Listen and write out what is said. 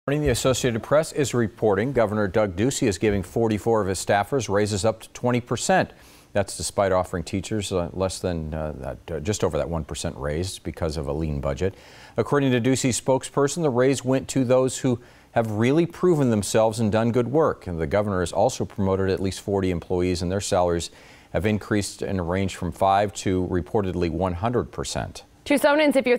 The Associated Press is reporting Governor Doug Ducey is giving 44 of his staffers raises up to 20%. That's despite offering teachers just over that 1% raise because of a lean budget. According to Ducey's spokesperson, the raise went to those who have really proven themselves and done good work. And the governor has also promoted at least 40 employees, and their salaries have increased in a range from 5 to reportedly 100%. Tucsonans, if you're